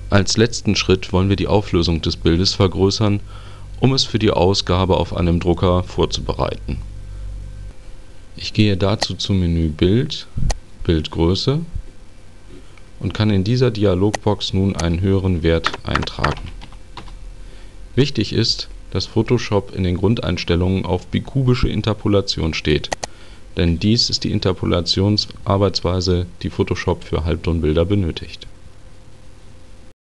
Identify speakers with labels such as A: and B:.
A: Als letzten Schritt wollen wir die Auflösung des Bildes vergrößern, um es für die Ausgabe auf einem Drucker vorzubereiten. Ich gehe dazu zum Menü Bild, Bildgröße und kann in dieser Dialogbox nun einen höheren Wert eintragen. Wichtig ist, dass Photoshop in den Grundeinstellungen auf bikubische Interpolation steht, denn dies ist die Interpolationsarbeitsweise, die Photoshop für Halbtonbilder benötigt.